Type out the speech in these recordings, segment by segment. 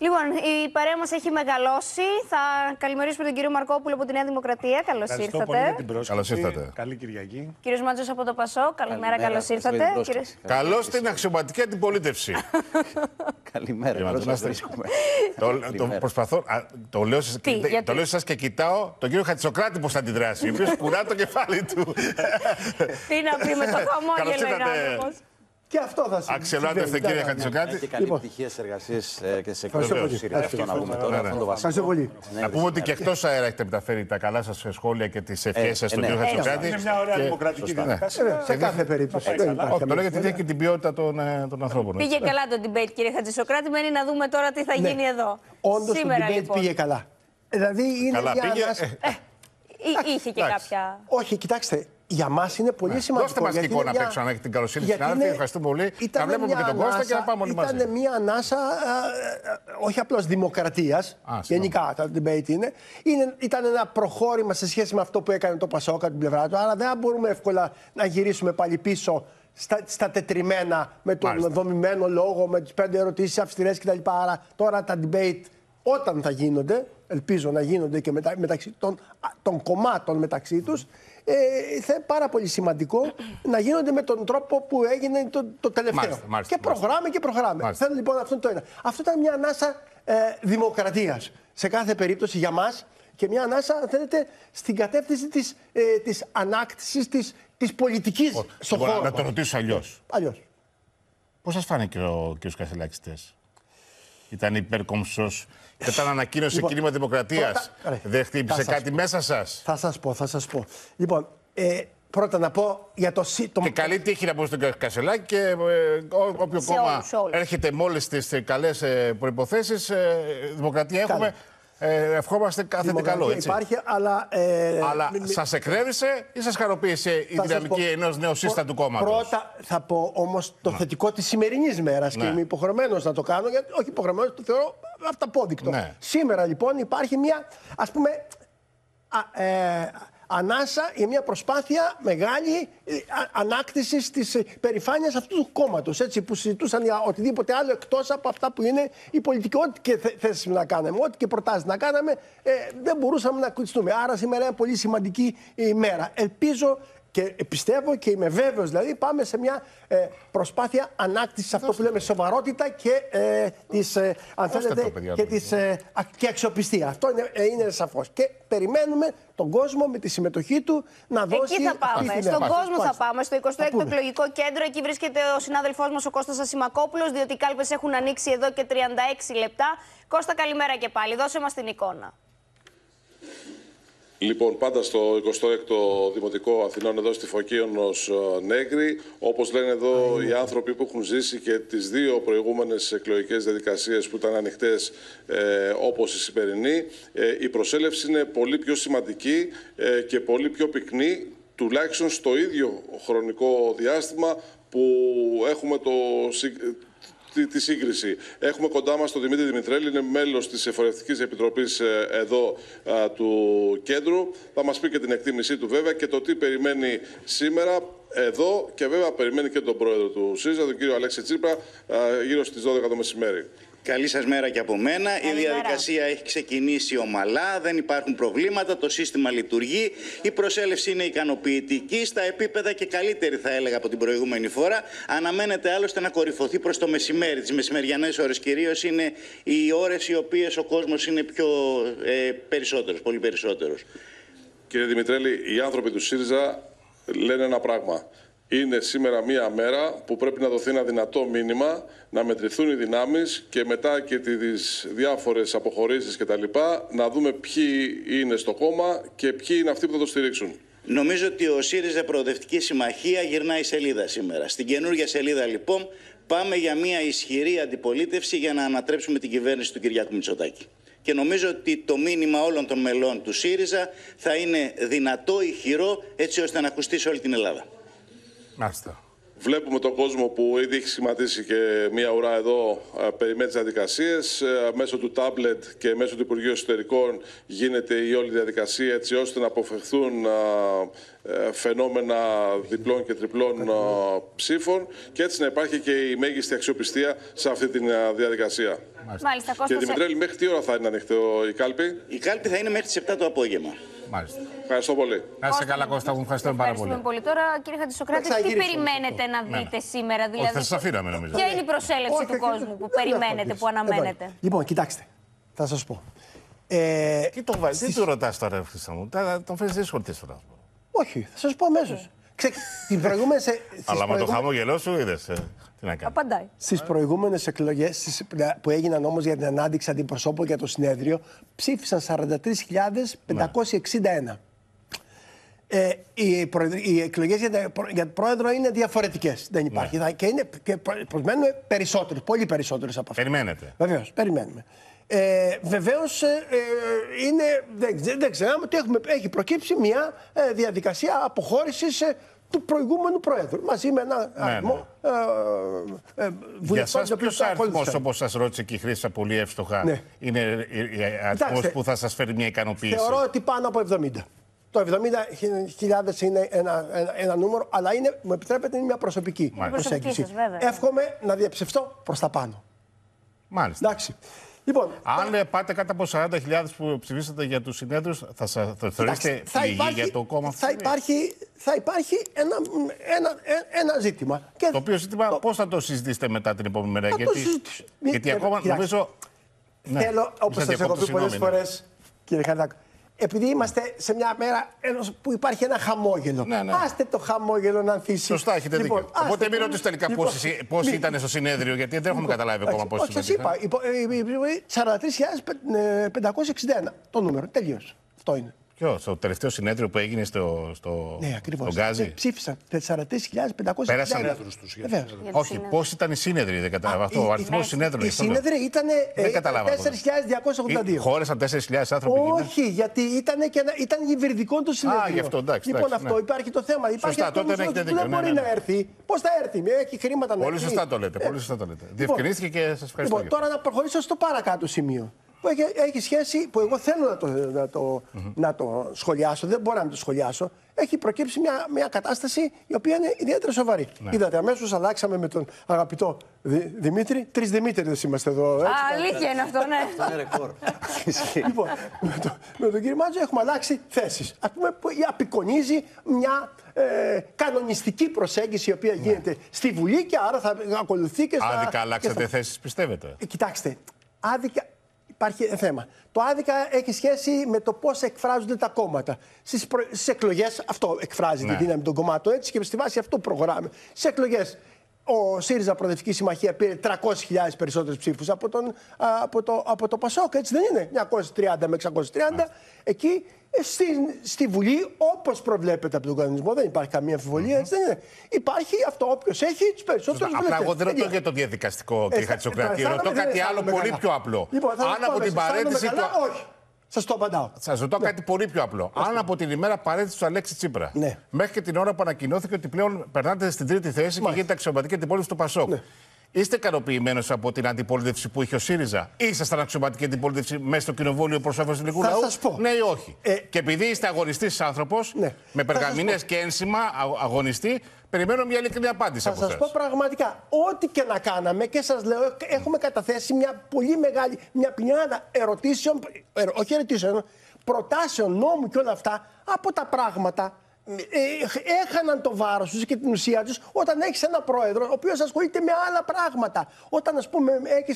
Λοιπόν, η παρέα μας έχει μεγαλώσει. Θα καλημερίσουμε τον κύριο Μαρκόπουλο από τη Νέα Δημοκρατία. Καλώς ήρθατε. Πολύ για την πρόσκληση. Καλώς ήρθατε. Καλή Κυριακή. Κύριος Μάτζος από το ΠΑΣΟΚ. Καλημέρα, καλώς ήρθατε. Καλώς στην αξιωματική αντιπολίτευση. Καλημέρα. Προσπαθώ. Το λέω σε εσάς και κοιτάω τον κύριο Χατζησοκράτη πώς θα αντιδράσει. Ο οποίος κουρά το κεφάλι του. Τι να πει με το χαμόγελο είναι άνθρωπος. Και αυτό θα συμβεί. Αξιολάτευτε, κύριε Χατζησοκράτη. Και καλή επιτυχία στις εργασίες και στις εκδοχές του ΣΥΡΙΖΑ. Αυτό να πούμε τώρα. Ευχαριστώ πολύ. Να πούμε ότι και εκτός αέρα έχετε μεταφέρει τα καλά σας σχόλια και τις ευχές σας στον κύριο Χατζησοκράτη. Είναι μια ωραία δημοκρατική διαδικασία. Σε κάθε περίπτωση. Όχι, το λέω γιατί έχει και την ποιότητα των ανθρώπων. Πήγε καλά το debate, κύριε Χατζησοκράτη. Μένει να δούμε τώρα τι θα γίνει εδώ. Όντως το debate πήγε καλά. Δηλαδή είναι Καλά πήγε. Είχε και κάποια. Όχι, κοιτάξτε. Για μας είναι πολύ σημαντικό. Δώστε μας και εικόνα απ' έξω, αν έχετε την καλοσύνη στην άρθρη. Ευχαριστούμε πολύ. Να βλέπουμε και τον Κώστα και να πάμε όλοι μαζί. Ήταν μια ανάσα, όχι απλώς δημοκρατίας, γενικά το debate είναι. Ήταν ένα προχώρημα σε σχέση με αυτό που έκανε το ΠΑΣΟΚ από την πλευρά του. Άρα δεν μπορούμε εύκολα να γυρίσουμε πάλι πίσω στα τετριμένα με τον δομημένο λόγο, με τις 5 ερωτήσεις αυστηρές κτλ. Άρα τώρα τα debate, όταν θα γίνονται, ελπίζω να γίνονται και μεταξύ των κομμάτων μεταξύ τους, θα είναι πάρα πολύ σημαντικό να γίνονται με τον τρόπο που έγινε το τελευταίο. Και προχωράμε. Θέλω λοιπόν αυτό το ένα. Αυτό ήταν μια ανάσα δημοκρατίας σε κάθε περίπτωση για μας και μια ανάσα, αν θέλετε, στην κατεύθυνση της ανάκτησης της πολιτικής στον χώρο. Να το ρωτήσω αλλιώς. Πώς σας φάνηκε ο κ. Κασελάκης χτες? Ήταν υπερκομψός? Ήταν ανακοίνωση κίνημα Δημοκρατίας? Δεν χτύπησε κάτι μέσα σας? Θα σας πω. Λοιπόν, πρώτα να πω για το Και καλή τύχη να πω στον Κασελάκη και όποιο κόμμα έρχεται με όλες τις καλές προϋποθέσεις, Δημοκρατία έχουμε. Ευχόμαστε κάθε τι καλό, έτσι. Υπάρχει, αλλά σας εκνεύρισε ή σας χαροποίησε η δυναμική ενός νεοσύστατου κόμματος? Πρώτα θα πω όμως το θετικό της σημερινής μέρας και είμαι υποχρεωμένος να το κάνω, γιατί όχι υποχρεωμένος, το θεωρώ αυταπόδεικτο. Σήμερα λοιπόν υπάρχει μια, ας πούμε, ανάσα για μια προσπάθεια μεγάλη ανάκτησης της περηφάνειας αυτού του κόμματος, έτσι, που συζητούσαν για οτιδήποτε άλλο εκτός από αυτά που είναι η πολιτική. Ό,τι και θέσεις να κάναμε, ό,τι και προτάσεις να κάναμε, δεν μπορούσαμε να ακουστούμε. Άρα σήμερα είναι πολύ σημαντική ημέρα. Ελπίζω και πιστεύω και είμαι βέβαιος, δηλαδή πάμε σε μια προσπάθεια ανάκτησης αυτό που λέμε σοβαρότητα και και αξιοπιστία. Αυτό είναι σαφώς. Και περιμένουμε τον κόσμο με τη συμμετοχή του να δώσει. Εκεί θα πάμε. Στον κόσμο θα πάμε. Στο 26ο εκλογικό κέντρο. Εκεί βρίσκεται ο συνάδελφός μας ο Κώστας Ασημακόπουλος, διότι οι κάλπες έχουν ανοίξει εδώ και 36 λεπτά. Κώστα, καλημέρα και πάλι. Δώσε μας την εικόνα. Λοιπόν, πάντα στο 26ο Δημοτικό Αθηνών, εδώ στη Φωκίωνος Νέγκρη, όπως λένε εδώ οι άνθρωποι που έχουν ζήσει και τις δύο προηγούμενες εκλογικές διαδικασίες που ήταν ανοιχτές, όπως η σημερινή, η προσέλευση είναι πολύ πιο σημαντική και πολύ πιο πυκνή, τουλάχιστον στο ίδιο χρονικό διάστημα που έχουμε τη σύγκριση. Έχουμε κοντά μας τον Δημήτρη Δημητρέλη, είναι μέλος της Εφορευτικής Επιτροπής εδώ του κέντρου. Θα μας πει και την εκτίμησή του βέβαια και το τι περιμένει σήμερα εδώ και βέβαια περιμένει και τον πρόεδρο του ΣΥΡΙΖΑ, τον κύριο Αλέξη Τσίπρα, γύρω στις 12 το μεσημέρι. Καλή σας μέρα και από μένα. Η διαδικασία έχει ξεκινήσει ομαλά, δεν υπάρχουν προβλήματα, το σύστημα λειτουργεί, η προσέλευση είναι ικανοποιητική στα επίπεδα και καλύτερη θα έλεγα από την προηγούμενη φορά. Αναμένεται άλλωστε να κορυφωθεί προς το μεσημέρι. Τις μεσημεριανές ώρες κυρίως είναι οι ώρες οι οποίες ο κόσμος είναι πιο περισσότερος, πολύ περισσότερος. Κύριε Δημητρέλη, οι άνθρωποι του ΣΥΡΙΖΑ λένε ένα πράγμα. Είναι σήμερα μία μέρα που πρέπει να δοθεί ένα δυνατό μήνυμα, να μετρηθούν οι δυνάμεις και μετά και τις διάφορες αποχωρήσεις κτλ. Να δούμε ποιοι είναι στο κόμμα και ποιοι είναι αυτοί που θα το στηρίξουν. Νομίζω ότι ο ΣΥΡΙΖΑ Προοδευτική Συμμαχία γυρνάει σελίδα σήμερα. Στην καινούργια σελίδα λοιπόν πάμε για μια ισχυρή αντιπολίτευση για να ανατρέψουμε την κυβέρνηση του Κυριάκου Μητσοτάκη. Και νομίζω ότι το μήνυμα όλων των μελών του ΣΥΡΙΖΑ θα είναι δυνατό, ηχηρό, έτσι ώστε να ακουστεί σε όλη την Ελλάδα. Μάλιστα. Βλέπουμε τον κόσμο που ήδη έχει σχηματίσει και μία ουρά εδώ, περιμένει τις διαδικασίες. Μέσω του τάμπλετ και μέσω του Υπουργείου Εσωτερικών γίνεται η όλη διαδικασία έτσι ώστε να αποφευχθούν φαινόμενα διπλών και τριπλών ψήφων και έτσι να υπάρχει και η μέγιστη αξιοπιστία σε αυτή τη διαδικασία. Μάλιστα, και Δημητρέλη, μέχρι τι ώρα θα είναι ανοιχτό η κάλπη? Η κάλπη θα είναι μέχρι τις 7 το απόγευμα. Μάλιστα. Ευχαριστώ πολύ. Να είστε καλά, Κώστα, μου ευχαριστούμε πάρα πολύ. Τώρα, κύριε Χατζησοκράτη, τι περιμένετε να δείτε σήμερα, δηλαδή? Όχι, θα σας αφήναμε, νομίζω. Ποια είναι η προσέλευση του κόσμου που περιμένετε, που αναμένετε? Λοιπόν, κοιτάξτε, θα σας πω. Τι του ρωτάς τώρα, Χρήστο μου, τον φέρεις δύσκολη τη φορά. Όχι, θα σας πω αμέσως. Την προηγούμενη. Αλλά με το χαμόγελό σου είδες. Τι να κάνει. Απαντάει. Στις προηγούμενες εκλογές που έγιναν όμως για την ανάδειξη αντιπροσώπων για το συνέδριο, ψήφισαν 43.561. Οι εκλογές για πρόεδρο είναι διαφορετικές. Δεν υπάρχει. Ναι. Και προσμένουμε περισσότερες, πολύ περισσότερες από αυτές. Περιμένετε. Βεβαίως, περιμένουμε. Βεβαίως, δεν ξέραμε ότι έχει προκύψει μια διαδικασία αποχώρησης του προηγούμενου πρόεδρου. Μαζί με ένα αριθμό βουλευτών. Για σας ποιος αριθμός, όπως σας ρώτησε και η Χρήσα πολύ εύστοχα, ναι, είναι αριθμός που θα σας φέρει μια ικανοποίηση? Θεωρώ ότι πάνω από 70. Το 70.000 είναι ένα νούμερο, αλλά μου επιτρέπετε, είναι μια προσωπική προσέγγιση. Εύχομαι να διαψευστώ προς τα πάνω. Μάλιστα. Εντάξει. Λοιπόν, αν πάτε κάτω από 40.000 που ψηφίσατε για τους συνέδρους, θα θεωρήσετε πληγή για το κόμμα αυτό? Θα υπάρχει ένα ζήτημα. Το οποίο ζήτημα πώς θα το συζητήσετε μετά την επόμενη μέρα? Γιατί ακόμα νομίζω... Θέλω, όπως σας έχω πει πολλές φορές, κύριε Χαρδάκο, επειδή είμαστε σε μια μέρα που υπάρχει ένα χαμόγελο. Ναι. Άστε το χαμόγελο να ανθίσει. Σωστά, έχετε δίκιο. Οπότε μην ρωτήσετε τελικά πώς ήταν στο συνέδριο, γιατί δεν έχουμε καταλάβει ακόμα πώς ήταν. Σας είπα, 43.561 το νούμερο. Τελείωσε. Αυτό είναι. Ποιο, στο τελευταίο συνέδριο που έγινε στο Γκάζι? Ψήφισαν 43.561. Πέρασαν τους. Όχι, πώς ήταν οι σύνεδροι, δεν κατάλαβα αυτό. Ο αριθμός συνέδρων. Οι σύνεδροι ήταν 4.282. Χώρεσαν 4.000 άνθρωποι. Όχι, γιατί ήταν υβριδικό το συνέδριο. Α, γι' αυτό, εντάξει. Λοιπόν, αυτό υπάρχει το θέμα. Σωστά, τότε δεν μπορεί να έρθει. Πώς θα έρθει, έχει χρήματα να έρθει. Πολύ σωστά το λέτε. Διευκρινίστηκε και σας ευχαριστώ. Λοιπόν, τώρα να προχωρήσω στο παρακάτω σημείο. Που έχει σχέση, που εγώ θέλω να το σχολιάσω, δεν μπορώ να το σχολιάσω. Έχει προκύψει μια κατάσταση η οποία είναι ιδιαίτερα σοβαρή. Ναι. Είδατε, αμέσως αλλάξαμε με τον αγαπητό Δημήτρη. 3 Δημήτρηδες είμαστε εδώ. Αλήθεια είναι αυτό, ναι. Αυτό είναι ρεκόρ. Λοιπόν, με τον κύριο Μάτζο έχουμε αλλάξει θέσεις. Ας πούμε, που απεικονίζει μια κανονιστική προσέγγιση η οποία γίνεται στη Βουλή και άρα θα ακολουθεί και στα... Άδικα αλλάξατε θέσεις, πιστεύετε? Κοιτάξτε, άδικα... Υπάρχει θέμα. Το άδικα έχει σχέση με το πώς εκφράζονται τα κόμματα. Στις εκλογές αυτό εκφράζει τη δύναμη των κομμάτων, έτσι, και στη βάση αυτό προχωράμε. Στις εκλογές ο ΣΥΡΙΖΑ Προοδευτική Συμμαχία πήρε 300.000 περισσότερους ψήφους από το ΠΑΣΟΚ, έτσι δεν είναι? 930 με 630. Εκεί στη Βουλή, όπως προβλέπεται από τον κανονισμό, δεν υπάρχει καμία αμφιβολία, έτσι δεν είναι? Υπάρχει αυτό, όποιος έχει τους περισσότερους βουλευτές. Απλά εγώ δεν ρωτώ για το διαδικαστικό, κύριε Χατζησοκράτη. Ρωτώ κάτι άλλο πολύ πιο απλό. Αν από την παρέτηση του... Όχι. Σας το απαντάω. Σας ρωτώ κάτι πολύ πιο απλό. Αν από την ημέρα παρέτηση του Αλέξη Τσίπρα μέχρι και την ώρα που ανακοινώθηκε ότι πλέον περνάτε στην τρίτη θέση και γίνεται αξιωματική αντιπολίτευση του ΠΑΣΟΚ, είστε ικανοποιημένος από την αντιπολίτευση που είχε ο ΣΥΡΙΖΑ? Ήσασταν αξιωματική αντιπολίτευση μέσα στο κοινοβούλιο προς όφελος του ελληνικού λαού? Θα σας πω. Ναι ή όχι? Και επειδή είστε αγωνιστής άνθρωπος, με περγαμηνές και ένσημα αγωνιστή, περιμένω μια ειλικρινή απάντηση από εσάς. Θα σας πω πραγματικά, ό,τι και να κάναμε, και σας λέω, έχουμε καταθέσει μια πολύ μεγάλη, μια πλειάδα ερωτήσεων, όχι ερωτήσεων, προτάσεων νόμου και όλα αυτά, από τα πράγματα έχαναν το βάρος τους και την ουσία τους όταν έχεις ένα πρόεδρο ο οποίος ασχολείται με άλλα πράγματα. Όταν, ας πούμε, έχεις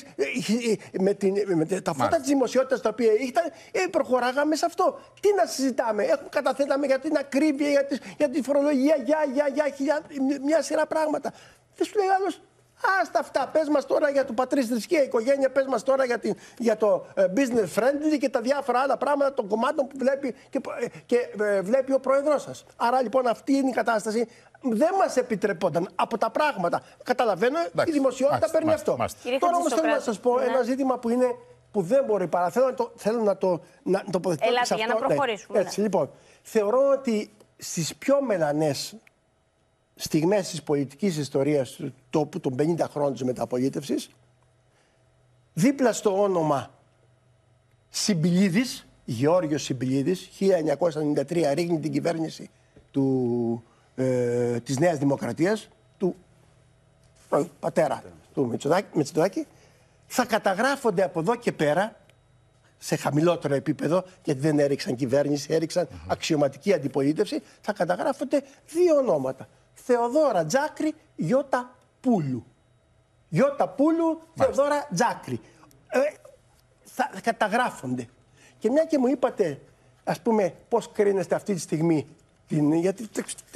με τα φώτα της δημοσιότητας τα οποία ήταν, προχωράγαμε σε αυτό. Τι να συζητάμε? Καταθέταμε για την ακρίβεια, για τη φορολογία, για μια σειρά πράγματα. Δεν σου λέει άλλος, άστα αυτά, πες μας τώρα για το πατρίς θρησκεία, οικογένεια, πες μας τώρα για το business friendly και τα διάφορα άλλα πράγματα των κομμάτων που βλέπει και βλέπει ο πρόεδρος σας. Άρα λοιπόν αυτή είναι η κατάσταση. Δεν μας επιτρεπόταν από τα πράγματα. Καταλαβαίνω, η δημοσιότητα παίρνει αυτό. Τώρα όμως θέλω να σας πω ένα ζήτημα που δεν μπορεί παρά. Θέλω να το τοποθετήσω. Ελάτε για να προχωρήσουμε. Έτσι, λοιπόν, θεωρώ ότι στις πιο μελανές στιγμές της πολιτικής ιστορίας του τόπου των 50 χρόνων της μεταπολίτευσης, δίπλα στο όνομα Συμπηλίδης, Γεώργιος Συμπηλίδης, 1993 ρίχνει την κυβέρνηση της Νέας Δημοκρατίας, του πατέρα του Μητσοτάκη, θα καταγράφονται από εδώ και πέρα σε χαμηλότερο επίπεδο, γιατί δεν έριξαν κυβέρνηση, έριξαν αξιωματική αντιπολίτευση, θα καταγράφονται 2 ονόματα. Θεοδόρα Τζάκρη, Γιώτα Πούλου. Γιώτα Πούλου, Θεοδόρα Τζάκρη. Θα καταγράφονται. Και μια και μου είπατε, ας πούμε, πώς κρίνεστε αυτή τη στιγμή, γιατί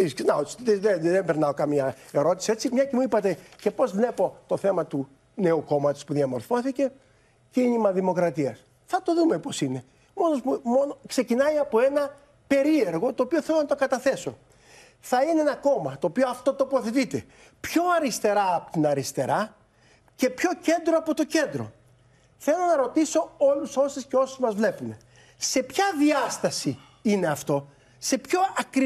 δεν περνάω καμία ερώτηση έτσι, μια και μου είπατε και πώς βλέπω το θέμα του νέου κόμματος που διαμορφώθηκε, Κίνημα Δημοκρατίας. Θα το δούμε πώς είναι. Μόνο ξεκινάει από ένα περίεργο, το οποίο θέλω να το καταθέσω. Θα είναι ένα κόμμα το οποίο αυτοτοποθετείται πιο αριστερά από την αριστερά και πιο κέντρο από το κέντρο. Θέλω να ρωτήσω όλους όσες και όσους μας βλέπουν. Σε ποια διάσταση είναι αυτό, σε ποιο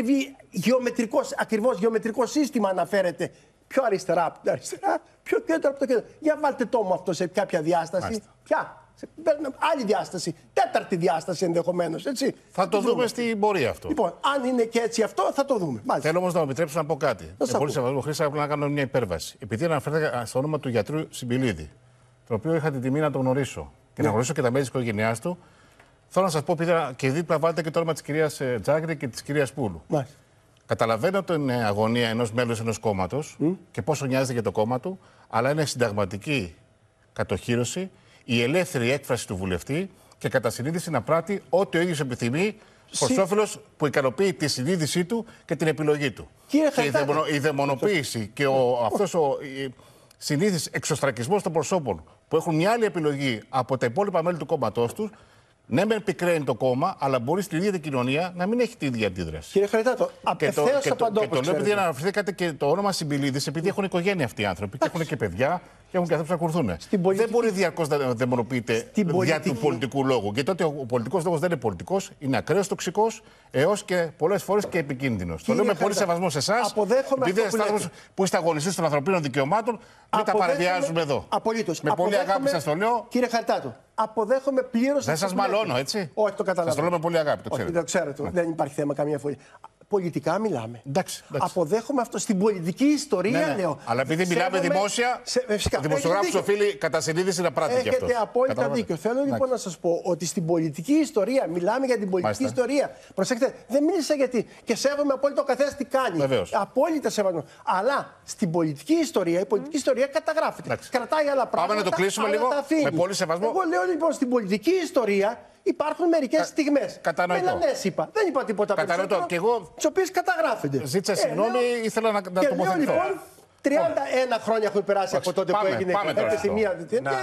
ακριβώς γεωμετρικό σύστημα αναφέρεται πιο αριστερά από την αριστερά, πιο κέντρο από το κέντρο. Για βάλτε το μου αυτό σε κάποια διάσταση. Μάλιστα. Ποια? Σε άλλη διάσταση, 4η διάσταση ενδεχομένως, έτσι. Θα το δούμε στην πορεία αυτό. Λοιπόν, αν είναι και έτσι αυτό, θα το δούμε. Μάλιστα. Θέλω όμως να μου επιτρέψω να πω κάτι. Πολύ σεβασμό, Χρήσα, απλά να κάνω μια υπέρβαση. Επειδή αναφέρθηκα στο όνομα του γιατρού Συμπηλίδη, τον οποίο είχα την τιμή να τον γνωρίσω και να γνωρίσω και τα μέλη της οικογένειάς του, θέλω να σας πω, επειδή και δίπλα βάλετε και το όνομα της κυρίας Τζάκρη και της κυρίας Πούλου. Μάλιστα. Καταλαβαίνω την αγωνία ενός μέλους ενός κόμματος και πόσο νοιάζεται για το κόμμα του, αλλά είναι συνταγματική κατοχύρωση η ελεύθερη έκφραση του βουλευτή και κατά συνείδηση να πράττει ό,τι ο ίδιος επιθυμεί προς όφελος που ικανοποιεί τη συνείδησή του και την επιλογή του. Και η δαιμονοποίηση και αυτός ο συνήθις εξωστρακισμός των προσώπων που έχουν μια άλλη επιλογή από τα υπόλοιπα μέλη του κόμματός τους, ναι, μεν πικραίνει το κόμμα, αλλά μπορεί στην ίδια την κοινωνία να μην έχει την ίδια αντίδραση. Κύριε Χαριτάτο, απευθέως απαντώ. Και το λέω επειδή αναφερθήκατε και το όνομα Συμπηλίδης, επειδή έχουν οικογένεια αυτοί οι άνθρωποι και έχουν και παιδιά και έχουν και ανθρώπους να ακολουθούν. Δεν μπορεί διαρκώς να δαιμονοποιείται δια του πολιτικού λόγου. Γιατί τότε ο πολιτικός λόγος δεν είναι πολιτικός, είναι ακραίος τοξικός, έως και πολλές φορές και επικίνδυνος. Το λέω με πολύ σεβασμό σε εσάς, επειδή είστε άνθρωπος που είστε αγωνιστής των ανθρωπίνων δικαιωμάτων, μην τα παραβιάζουμε εδώ. Απολύτως. Με πολύ αγάπη σας το λέω. Κύριε Χαριτάτο, αποδέχομαι πλήρως. Δεν σας μαλώνω, έτσι. Όχι, το καταλαβαίνω. Σας το λέω με πολύ αγάπη, το ξέρετε. Όχι, το ξέρετε. Δεν υπάρχει θέμα καμία φορά. Πολιτικά μιλάμε. Εντάξει. Αποδέχομαι αυτό. Στην πολιτική ιστορία λέω. Αλλά επειδή μιλάμε δημόσια, ο δημοσιογράφος οφείλει κατά συνείδηση να πράττει και αυτό. Έχετε απόλυτα δίκιο. Θέλω λοιπόν να σας πω ότι στην πολιτική ιστορία, μιλάμε για την πολιτική ιστορία. Προσέξτε, δεν μίλησα γιατί και σέβομαι απόλυτα ο καθένας τι κάνει. Βεβαίως. Απόλυτα σέβομαι. Αλλά στην πολιτική ιστορία, η πολιτική ιστορία καταγράφεται. Κρατάει άλλα πράγματα. Πάμε να το κλείσουμε λίγο. Με πολύ σεβασμό. Εγώ λέω λοιπόν στην πολιτική ιστορία. Υπάρχουν μερικές στιγμές. Μελανές είπα. Δεν είπα τίποτα περισσότερο. Τις οποίες καταγράφεται. Ζήτησα συγγνώμη, ήθελα να τοποθετηθώ. Λοιπόν, 31 χρόνια έχουν περάσει από τότε που έγινε η μία.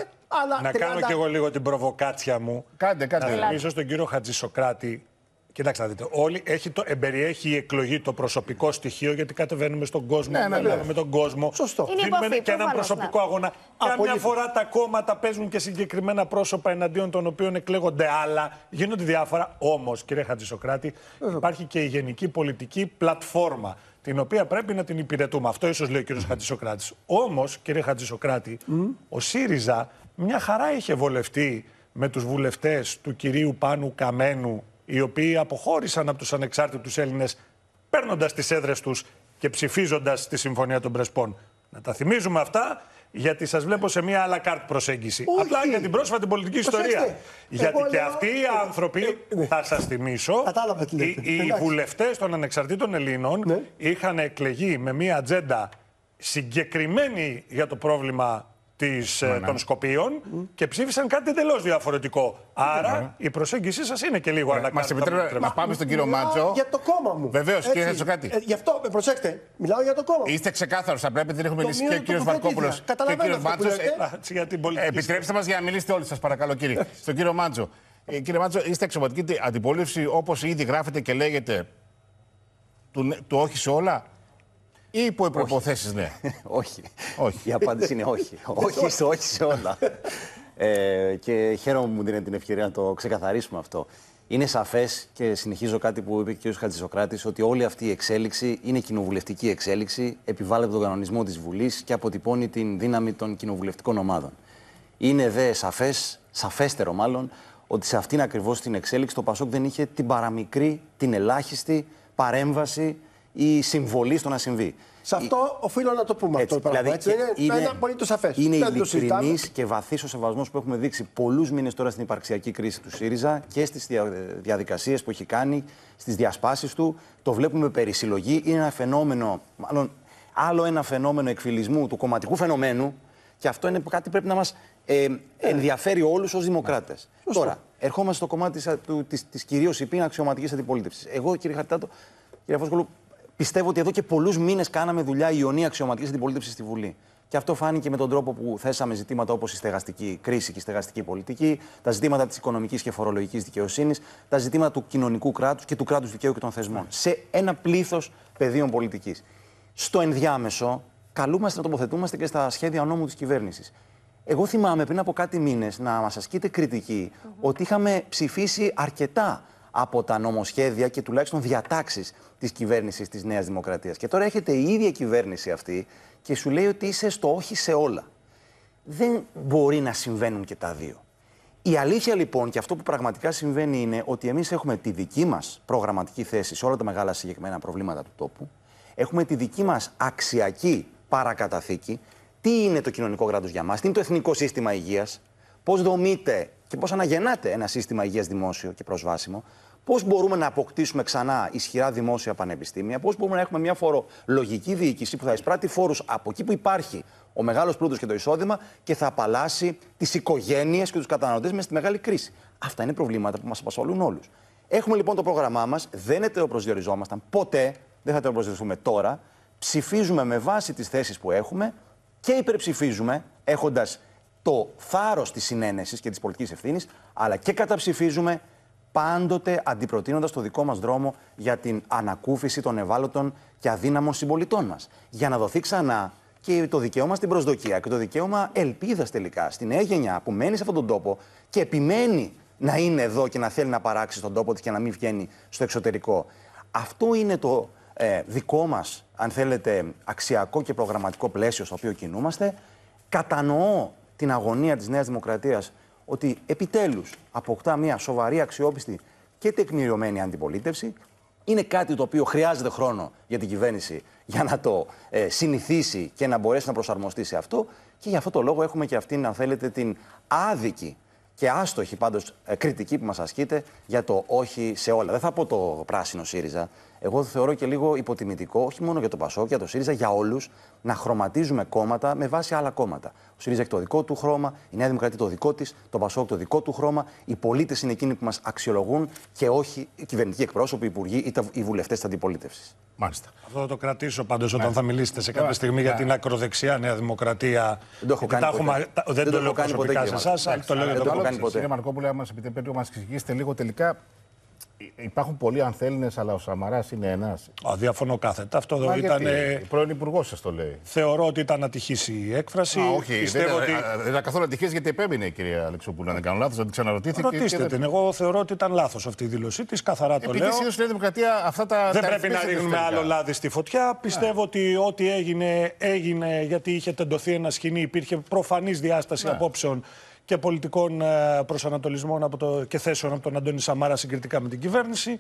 Να κάνω κι εγώ λίγο την προβοκάτσια μου. Κάντε. Να θυμίσω στον κύριο Χατζησοκράτη. Κοιτάξτε να δείτε, εμπεριέχει η εκλογή το προσωπικό στοιχείο, γιατί κατεβαίνουμε στον κόσμο, μιλάμε με τον κόσμο. Σωστό. Δίνουμε και έναν προσωπικό αγώνα. Καμιά φορά τα κόμματα παίζουν και συγκεκριμένα πρόσωπα εναντίον των οποίων εκλέγονται άλλα. Γίνονται διάφορα. Όμως, κύριε Χατζησοκράτη, υπάρχει και η γενική πολιτική πλατφόρμα, την οποία πρέπει να την υπηρετούμε. Αυτό ίσως λέει ο κύριος Χατζησοκράτης. Όμως, κύριε Χατζησοκράτη, ο ΣΥΡΙΖΑ μια χαρά είχε βολευτεί με τους βουλευτές του κυρίου Πάνου Καμένου, οι οποίοι αποχώρησαν από τους ανεξάρτητους Έλληνες, παίρνοντας τις έδρες τους και ψηφίζοντας τη Συμφωνία των Πρεσπών. Να τα θυμίζουμε αυτά, γιατί σας βλέπω σε μια à la carte προσέγγιση. Όχι. Απλά για την πρόσφατη πολιτική ιστορία. Γιατί και αυτοί οι άνθρωποι, θα σας θυμίσω, οι βουλευτές των ανεξαρτήτων Ελλήνων είχαν εκλεγεί με μια ατζέντα συγκεκριμένη για το πρόβλημα των Σκοπίων και ψήφισαν κάτι εντελώς διαφορετικό. Άρα η προσέγγιση σας είναι και λίγο ανακάτω. Μας επιτρέπετε να πάμε στον κύριο Μάτζο. Για το κόμμα μου. Βεβαίως, κύριε Χατζησοκράτη. Γι' αυτό, προσέξτε, μιλάω για το κόμμα μου. Είστε ξεκάθαρος. Θα πρέπει, δεν έχουμε μιλήσει και ο κύριος Βαρκόπουλος και ο κύριος Μάτζος. Επιτρέψτε μας για να μιλήσετε όλοι σας, παρακαλώ, κύριε. Στον κύριο Μάτζο. Κύριε Μάτζο, είστε αξιωματική αντιπολίτευση, όπως ήδη γράφετε και λέγεται, του όχι σε όλα. Ή υπό οι προϋποθέσεις, ναι. Όχι. Η απάντηση είναι όχι. Όχι σε όλα. Και χαίρομαι που μου δίνετε την ευκαιρία να το ξεκαθαρίσουμε αυτό. Είναι σαφές και συνεχίζω κάτι που είπε και ο κ. Χατζησοκράτης, ότι όλη αυτή η εξέλιξη είναι κοινοβουλευτική εξέλιξη, επιβάλλεται από τον κανονισμό της Βουλής και αποτυπώνει την δύναμη των κοινοβουλευτικών ομάδων. Είναι δε σαφέστερο μάλλον, ότι σε αυτήν ακριβώς την εξέλιξη το ΠΑΣΟΚ δεν είχε την παραμικρή, την ελάχιστη παρέμβαση ή συμβολή στο να συμβεί. Σε αυτό οφείλω να το πούμε αυτό. Δηλαδή, είναι απολύτως σαφές. Είναι ειλικρινής και βαθύς ο σεβασμός που έχουμε δείξει πολλούς μήνες τώρα στην υπαρξιακή κρίση του ΣΥΡΙΖΑ και στις διαδικασίες που έχει κάνει, στις διασπάσεις του. Το βλέπουμε περί συλλογή. Είναι ένα φαινόμενο, μάλλον άλλο ένα φαινόμενο εκφυλισμού του κομματικού φαινομένου, και αυτό είναι κάτι που πρέπει να μας ενδιαφέρει όλους ως δημοκράτες. Τώρα, ερχόμαστε στο κομμάτι της κυρίως υπήν αξιωματικής αντιπολίτευσης. Εγώ, κύριε Χατζητάτο, κύριε Φόσκολου, πιστεύω ότι εδώ και πολλούς μήνες κάναμε δουλειά ιονή αξιωματικής αντιπολίτευσης στη Βουλή. Και αυτό φάνηκε με τον τρόπο που θέσαμε ζητήματα όπως η στεγαστική κρίση και η στεγαστική πολιτική, τα ζητήματα της οικονομικής και φορολογικής δικαιοσύνης, τα ζητήματα του κοινωνικού κράτους και του κράτους δικαίου και των θεσμών. Σε ένα πλήθος πεδίων πολιτικής. Στο ενδιάμεσο, καλούμαστε να τοποθετούμαστε και στα σχέδια νόμου της κυβέρνησης. Εγώ θυμάμαι πριν από κάτι μήνες να μας ασκείτε κριτική ότι είχαμε ψηφίσει αρκετά από τα νομοσχέδια και τουλάχιστον διατάξεις της κυβέρνησης της Νέας Δημοκρατίας. Και τώρα έχετε η ίδια κυβέρνηση αυτή και σου λέει ότι είσαι στο όχι σε όλα. Δεν μπορεί να συμβαίνουν και τα δύο. Η αλήθεια λοιπόν και αυτό που πραγματικά συμβαίνει είναι ότι εμείς έχουμε τη δική μας προγραμματική θέση σε όλα τα μεγάλα συγκεκριμένα προβλήματα του τόπου. Έχουμε τη δική μας αξιακή παρακαταθήκη. Τι είναι το κοινωνικό κράτος για μας, τι είναι το εθνικό σύστημα υγείας, πώς δομείται και πώς αναγεννάται ένα σύστημα υγείας δημόσιο και προσβάσιμο, πώς μπορούμε να αποκτήσουμε ξανά ισχυρά δημόσια πανεπιστήμια, πώς μπορούμε να έχουμε μια φορολογική διοίκηση που θα εισπράττει φόρους από εκεί που υπάρχει ο μεγάλος πλούτος και το εισόδημα και θα απαλλάσσει τις οικογένειες και τους καταναλωτές μέσα στη μεγάλη κρίση. Αυτά είναι προβλήματα που μας απασχολούν όλους. Έχουμε λοιπόν το πρόγραμμά μας, δεν ετεροπροσδιοριζόμασταν ποτέ, δεν θα ετεροπροσδιοριστούμε τώρα. Ψηφίζουμε με βάση τις θέσεις που έχουμε και υπερψηφίζουμε έχοντας το θάρρος της συνένεσης και της πολιτικής ευθύνης, αλλά και καταψηφίζουμε πάντοτε αντιπροτείνοντας το δικό μας δρόμο για την ανακούφιση των ευάλωτων και αδύναμων συμπολιτών μας. Για να δοθεί ξανά και το δικαίωμα στην προσδοκία και το δικαίωμα ελπίδας τελικά στην νέα γενιά που μένει σε αυτόν τον τόπο και επιμένει να είναι εδώ και να θέλει να παράξει στον τόπο της και να μην βγαίνει στο εξωτερικό. Αυτό είναι το δικό μας, αν θέλετε, αξιακό και προγραμματικό πλαίσιο στο οποίο κινούμαστε. Κατανοώ την αγωνία της Νέας Δημοκρατίας ότι επιτέλους αποκτά μια σοβαρή, αξιόπιστη και τεκμηριωμένη αντιπολίτευση. Είναι κάτι το οποίο χρειάζεται χρόνο για την κυβέρνηση για να το συνηθίσει και να μπορέσει να προσαρμοστεί σε αυτό. Και για αυτό το λόγο έχουμε και αυτήν, αν θέλετε, την άδικη και άστοχη πάντως κριτική που μας ασκείται για το όχι σε όλα. Δεν θα πω το πράσινο ΣΥΡΙΖΑ. Εγώ θεωρώ και λίγο υποτιμητικό, όχι μόνο για το ΠΑΣΟΚ, για το ΣΥΡΙΖΑ, για όλους, να χρωματίζουμε κόμματα με βάση άλλα κόμματα. Ο ΣΥΡΙΖΑ έχει το δικό του χρώμα, η Νέα Δημοκρατία το δικό της, το ΠΑΣΟΚ το δικό του χρώμα. Οι πολίτες είναι εκείνοι που μας αξιολογούν και όχι οι κυβερνητικοί εκπρόσωποι, οι υπουργοί ή οι βουλευτές της αντιπολίτευσης. Μάλιστα. Αυτό θα το κρατήσω πάντως όταν θα μιλήσετε σε κάποια στιγμή για την ακροδεξιά Νέα Δημοκρατία. Δεν το έχω κάνει ποτέ. Δεν το λέω προσωπικά σε εσάς, αλλά το λέω για τον κόσμο. Κύριε Μαρκόπουλε, αν μας επιτρέπετε, μας εξηγήσετε λίγο τελικά. Υπάρχουν πολλοί ανθέληνες, αλλά ο Σαμαράς είναι ένας. Διαφωνώ κάθετα. Αυτό εδώ ήταν. Πρώην υπουργός σας το λέει. Θεωρώ ότι ήταν ατυχής η έκφραση. Όχι, δεν ήταν καθόλου ατυχής γιατί επέμεινε η κυρία Αλεξοπούλου. Αν δεν κάνω λάθος, ότι ξαναρωτήθηκε. Ρωτήστε την. Εγώ θεωρώ ότι ήταν λάθος αυτή η δήλωσή της. Καθαρά το λέω. Επειδή στη Δημοκρατία αυτά τα. Δεν πρέπει να ρίχνουμε άλλο λάδι στη φωτιά. Πιστεύω ότι ό,τι έγινε γιατί είχε τεντωθεί ένα σκηνή. Υπήρχε προφανής διάσταση απόψεων και πολιτικών προσανατολισμών και θέσεων από τον Αντώνη Σαμάρα συγκριτικά με την κυβέρνηση.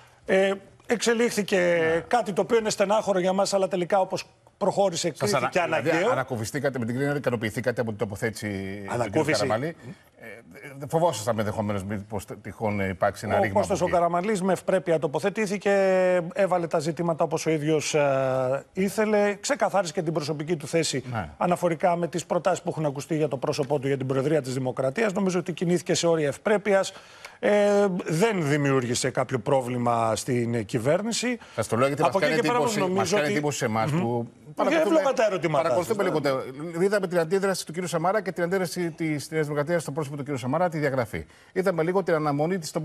Εξελίχθηκε κάτι το οποίο είναι στενάχωρο για μας, αλλά τελικά όπως προχώρησε κρίθηκε αναγκαίο. Δηλαδή, ανακουφιστήκατε με την κρίση, ικανοποιηθήκατε από την τοποθέτηση του κ. Καραμαλή. Φοβόσασταν ενδεχομένως μήπως τυχόν υπάρξει ένα ρήγμα. Ο Κώστας ο Καραμαλής με ευπρέπεια τοποθετήθηκε, έβαλε τα ζητήματα όπως ο ίδιος ήθελε, ξεκαθάρισε και την προσωπική του θέση αναφορικά με τις προτάσεις που έχουν ακουστεί για το πρόσωπό του για την Προεδρία της Δημοκρατίας. Νομίζω ότι κινήθηκε σε όρια ευπρέπειας. δεν δημιούργησε κάποιο πρόβλημα στην κυβέρνηση. Σας το λέω γιατί μας κάνει εντύπωση σε εμάς που παρακολουθούμε λίγο. Είδαμε την αντίδραση του κ. Σαμαρά και την αντίδραση της Νέας Δημοκρατίας στο πρόσωπο του κ. Σαμαρά, τη διαγραφή. Είδαμε λίγο την αναμονή της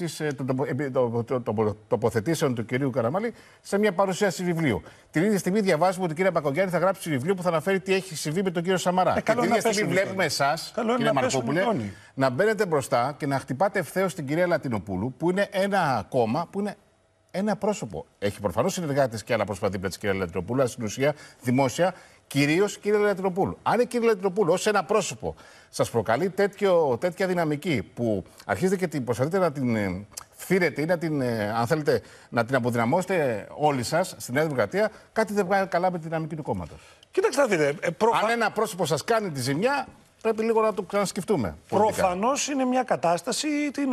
τοποθετήσεων του κ. Καραμανλή σε μια παρουσίαση βιβλίου. Την ίδια στιγμή διαβάζουμε ότι η κ. Μπακογιάννη θα γράψει βιβλίο που θα αναφέρει τι έχει συμβεί με τον κ. Σαμαρά. Και την ίδια στιγμή βλέπουμε εσάς, κ. Μαρκόπουλε, να μπαίνετε μπροστά και να χτυπάτε ευθέως την κυρία Λατινοπούλου, που είναι ένα κόμμα, που είναι ένα πρόσωπο. Έχει προφανώς συνεργάτες και άλλα πρόσωπα δίπλα της κυρία Λατινοπούλου, αλλά στην ουσία δημόσια, κυρίως κυρία Λατινοπούλου. Αν η κυρία Λατινοπούλου ως ένα πρόσωπο σας προκαλεί τέτοια δυναμική που αρχίζετε και προσπαθείτε να την φθήρετε ή να την, αν θέλετε, να την αποδυναμώσετε όλοι σας στη Νέα Δημοκρατία, κάτι δεν βγάζει καλά με τη δυναμική του κόμματος. Κοιτάξτε, δείτε. Αν ένα πρόσωπο σας κάνει τη ζημιά, πρέπει λίγο να το ξανασκεφτούμε. Προφανώς είναι μια κατάσταση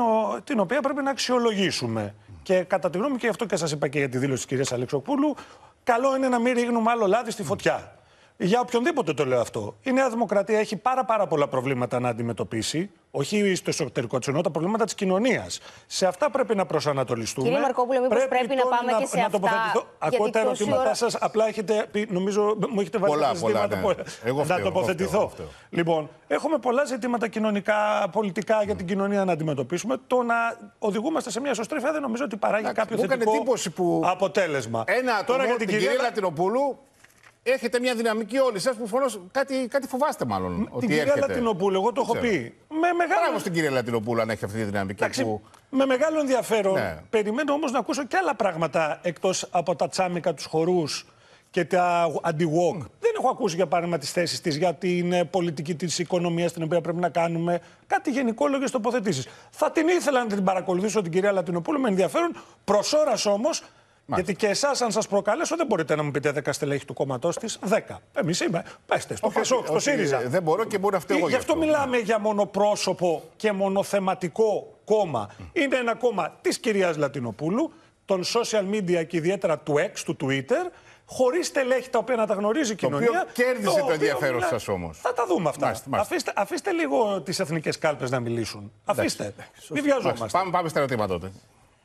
την οποία πρέπει να αξιολογήσουμε. Και κατά τη γνώμη μου, και αυτό και σας είπα και για τη δήλωση της κυρίας Αλεξοπούλου, καλό είναι να μην ρίχνουμε άλλο λάδι στη φωτιά. Για οποιονδήποτε το λέω αυτό. Η Νέα Δημοκρατία έχει πάρα πολλά προβλήματα να αντιμετωπίσει. Όχι στο εσωτερικό της, εννοώ τα προβλήματα της κοινωνίας. Σε αυτά πρέπει να προσανατολιστούμε. Κύριε Μαρκόπουλε, μήπως πρέπει να πάμε και σε αυτά. Ακούω τα ερωτήματά σας, απλά έχετε πει, νομίζω μου έχετε βάλει πολλά ζητήματα να τοποθετηθώ. Λοιπόν, έχουμε πολλά ζητήματα κοινωνικά, πολιτικά για την κοινωνία να αντιμετωπίσουμε. Το να οδηγούμαστε σε μια εσωστρέφεια δεν νομίζω ότι παράγει κάποιο θετικό αποτέλεσμα. Τώρα για την κυρία Λατινοπούλου. Έχετε μια δυναμική όλοι σας που φωνώς κάτι φοβάστε μάλλον. Την κυρία Λατινοπούλου, εγώ το έχω πει. Μπράβο στην κυρία Λατινοπούλου αν έχει αυτή τη δυναμική. Με μεγάλο ενδιαφέρον. Ναι. Περιμένω όμως να ακούσω και άλλα πράγματα εκτός από τα τσάμικα, τους χορούς και τα αντι-walk. Δεν έχω ακούσει για παράδειγμα τις θέσεις της για την πολιτική της οικονομίας την οποία πρέπει να κάνουμε. Κάτι γενικόλογες τοποθετήσεις. Θα την ήθελα να την παρακολουθήσω την κυρία Λατινοπούλου με ενδιαφέρον. Προς ώρας όμως. Γιατί και εσάς, αν σας προκαλέσω, δεν μπορείτε να μου πείτε 10 στελέχη του κόμματός της. 10. Εμείς πέστε στο ΠΑΣΟΚ, στο ΣΥΡΙΖΑ. Δεν μπορώ και μπορώ να φταίω εγώ. Γι' αυτό μιλάμε για μονοπρόσωπο και μονοθεματικό κόμμα. Είναι ένα κόμμα της κυρίας Λατινοπούλου, των social media και ιδιαίτερα του X, του Twitter, χωρίς στελέχη τα οποία να τα γνωρίζει η κοινωνία. Το οποίο κέρδισε το ενδιαφέρον σας όμως. Θα τα δούμε αυτά. Αφήστε λίγο τις εθνικές κάλπες να μιλήσουν. Αφήστε. Μην βιαζόμαστε. Πάμε στα ερωτήματα τότε.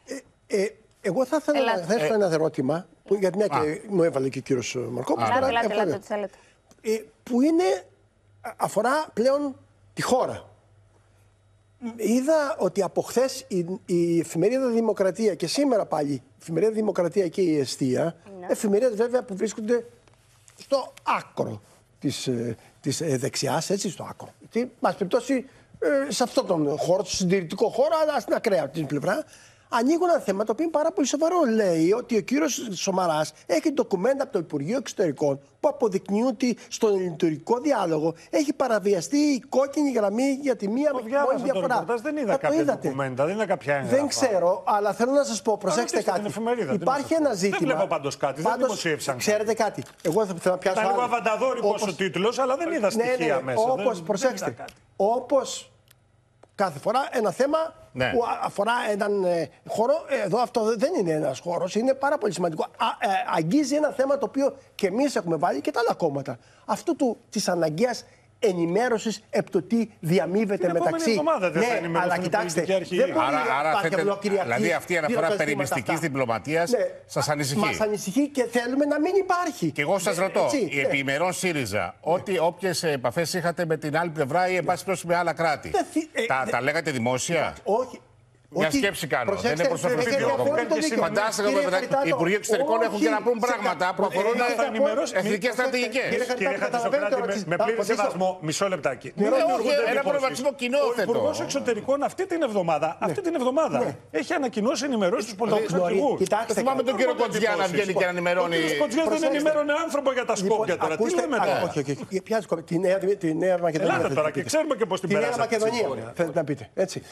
Εγώ θα ήθελα να θέσω ένα ερώτημα, γιατί μια και μου έβαλε και ο κύριος Μαρκόπουλος. Που αφορά πλέον τη χώρα. Είδα ότι από χθες η εφημερίδα Δημοκρατία και σήμερα πάλι η εφημερίδα Δημοκρατία και η Εστία, εφημερίδες βέβαια που βρίσκονται στο άκρο της δεξιάς, έτσι, στο άκρο. Μας περιπτώσει σε αυτόν τον χώρο, στο συντηρητικό χώρο, αλλά στην ακραία την πλευρά, ανοίγουν ένα θέμα το οποίο είναι πάρα πολύ σοβαρό. Λέει ότι ο κύριος Σαμαράς έχει ντοκουμέντα από το Υπουργείο Εξωτερικών που αποδεικνύουν ότι στον ελληνοτουρκικό διάλογο έχει παραβιαστεί η κόκκινη γραμμή για τη μία μόνη διαφορά. Δεν είδα κάποια ντοκουμέντα, δεν είδα κάποια έγγραφα. Δεν ξέρω, αλλά θέλω να σας πω, προσέξτε κάτι. Υπάρχει ένα ζήτημα. Δεν βλέπω πάντως κάτι, δεν δημοσίευσαν. Ξέρετε κάτι. Εγώ θα πιάσω. Ήταν λίγο αβανταδόρικος ο τίτλος, αλλά δεν είδα στοιχεία μέσα. Όπως, προσέξτε, όπως κάθε φορά ένα θέμα που αφορά έναν χώρο. Εδώ αυτό δεν είναι ένας χώρος, είναι πάρα πολύ σημαντικό. Αγγίζει ένα θέμα το οποίο και εμείς έχουμε βάλει και τα άλλα κόμματα. Αυτό της αναγκαίας ενημέρωσης επ' το τι διαμείβεται μεταξύ. Ναι, αλλά κοιτάξτε. Δηλαδή αυτή η αναφορά περιμυστικής διπλωματίας σας ανησυχεί. Μας ανησυχεί και θέλουμε να μην υπάρχει. Και εγώ σας ρωτώ, η επιμερών ΣΥΡΙΖΑ, ότι όποιες επαφές είχατε με την άλλη πλευρά ή εν πάση περιπτώσει με άλλα κράτη, τα λέγατε δημόσια? Όχι. Μια σκέψη κάνω. Δεν είναι προσωπική. Φαντάζομαι οι Υπουργοί Εξωτερικών έχουν και να πούν πράγματα που αφορούν εθνικές στρατηγικές. Κύριε Χατζησοκράτη, με πλήρη σεβασμό, μισό λεπτάκι. Ένα προβληματισμό κοινό θέτω. Ο Υπουργός Εξωτερικών αυτή την εβδομάδα έχει ανακοινώσει ενημερώσεις στους πολιτικούς αρχηγούς. Δεν θυμάμαι τον κύριο Κοντζιά να βγαίνει και να ενημερώνει. Ο κύριος Κοντζιάς δεν ενημέρωνε άνθρωπο για τα Σκόπια τώρα. Τι λέμε τώρα? Όχι, ποια Σκόπια? Τη Νέα Μακεδονία. Ελάτε τώρα και ξέρουμε και πώς την περάσαμε. Τη Νέα Μακεδονία θέλετε να πείτε. Έτσι.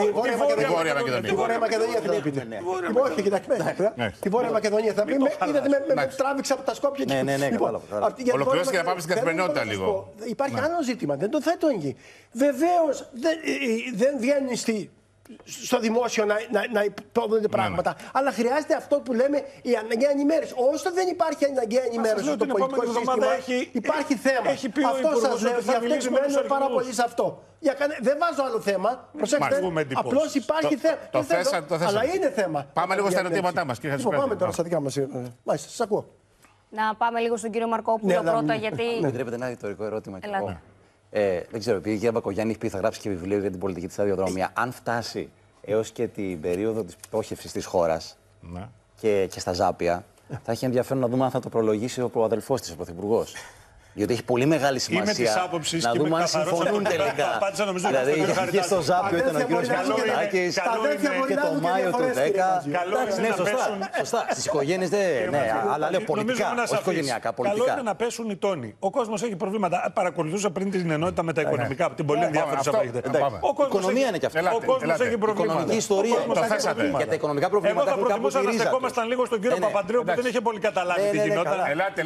Τη Βόρεια Μακεδονία θα πείτε. Όχι, κοιτάξτε. Τη Βόρεια Μακεδονία θα πούμε. Είδατε με τράβηξε από τα Σκόπια. Ναι, ολοκληρώσει και να πάμε στην καθημερινότητα λίγο. Υπάρχει άλλο ζήτημα. Δεν το θέτω εκεί. Βεβαίως δεν βγαίνουν στο δημόσιο να υπόδονται πράγματα. Αλλά χρειάζεται αυτό που λέμε η αναγκαία ενημέρωση. Όσο δεν υπάρχει αναγκαία ενημέρωση στο πολιτικό σύστημα, υπάρχει θέμα. Αυτό σας λέω, γι' αυτό επιμένω πάρα πολύ σε αυτό. Δεν βάζω άλλο θέμα. Προσέξτε, απλώς υπάρχει θέμα. Το θέσατε. Αλλά είναι θέμα. Πάμε λίγο στα ερωτήματά μας, κύριε Χατζησοκράτη. Πάμε τώρα στα δικά μας. Μάλιστα, σας ακούω. Να πάμε λίγο στον κύριο Μαρκόπουλο πρώτα, γιατί. Με επιτρέπετε ένα ρητορικό ερώτημα. Δεν ξέρω, επειδή η κυρία Μπακογιάννη έχει πει θα γράψει και βιβλίο για την πολιτική της σταδιοδρομία. Αν φτάσει έως και την περίοδο της πτώχευσης της χώρας και στα Ζάπια, θα έχει ενδιαφέρον να δούμε αν θα το προλογίσει ο αδελφός της, ο Πρωθυπουργός. Διότι έχει πολύ μεγάλη σημασία να δούμε αν συμφωνούν τελικά. Δηλαδή, και στο Ζάπιο ήταν ο κ. Μητσοτάκης και το Μάιο του 10. Ναι, σωστά. Στις οικογένειες δεν. Ναι, αλλά λέω πολιτικά, όχι οικογενειακά. Καλό είναι να πέσουν οι τόνοι. Ο κόσμος έχει προβλήματα. Παρακολουθούσα πριν την ενότητα με τα οικονομικά. Την πολύ ενδιαφέρουσα που έχετε. Οικονομία είναι και αυτό. Ο κόσμος έχει προβλήματα. Οικονομική ιστορία. Και τα οικονομικά προβλήματα. Εγώ θα προτιμούσα να στεκόμασταν λίγο στον κύριο Παπαντρέου που δεν είχε πολύ καταλάβει τι γινόταν. Ελάτε.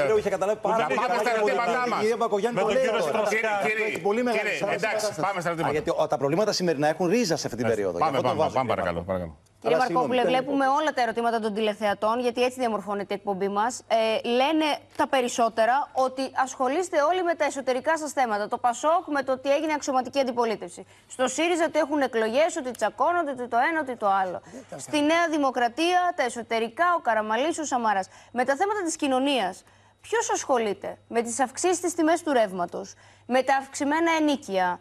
Με τον κύριο Στρασκάρη. Πολύ μεγάλη. Εντάξει, πάμε στα ερωτήματα. Γιατί τα προβλήματα σημερινά έχουν ρίζα σε αυτή την περίοδο. Πάμε, παρακαλώ. Κύριε Μαρκόπουλε, βλέπουμε όλα τα ερωτήματα των τηλεθεατών, γιατί έτσι διαμορφώνεται η εκπομπή μας. Λένε τα περισσότερα ότι ασχολείστε όλοι με τα εσωτερικά σας θέματα. Το ΠΑΣΟΚ με το ότι έγινε αξιωματική αντιπολίτευση. Στο ΣΥΡΙΖΑ ότι έχουν εκλογές, ότι τσακώνονται, ότι το ένα, ότι το άλλο. Στη Νέα Δημοκρατία τα εσωτερικά, ο Καραμανλής, ο Σαμαράς. Με τα θέματα της κοινωνίας. Ποιος ασχολείται με τις αυξήσεις στις τιμές του ρεύματος, με τα αυξημένα ενοίκια,